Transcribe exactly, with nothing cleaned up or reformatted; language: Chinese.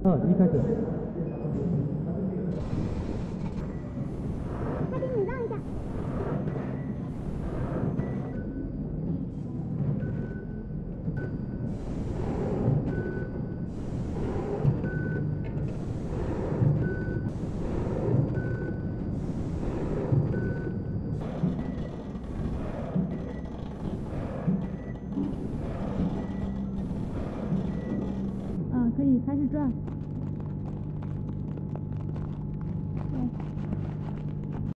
嗯，一开始。 他给你让一下。啊，可以开始转。